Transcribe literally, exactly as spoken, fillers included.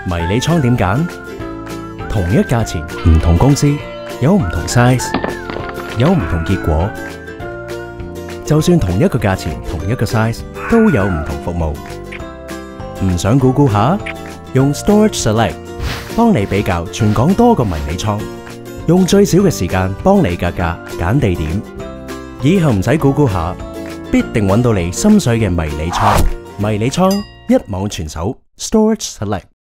迷你倉點揀？同一價錢，唔同公司有唔同 size， 有唔同結果。就算同一個價錢，同一個 size， 都有唔同服務。唔想估估下？用 Storage Select 幫你比較全港多個迷你倉，用最少嘅時間幫你格價揀地點。以後唔使估估下，必定揾到你心水嘅迷你倉。迷你倉一網全手 ，Storage Select。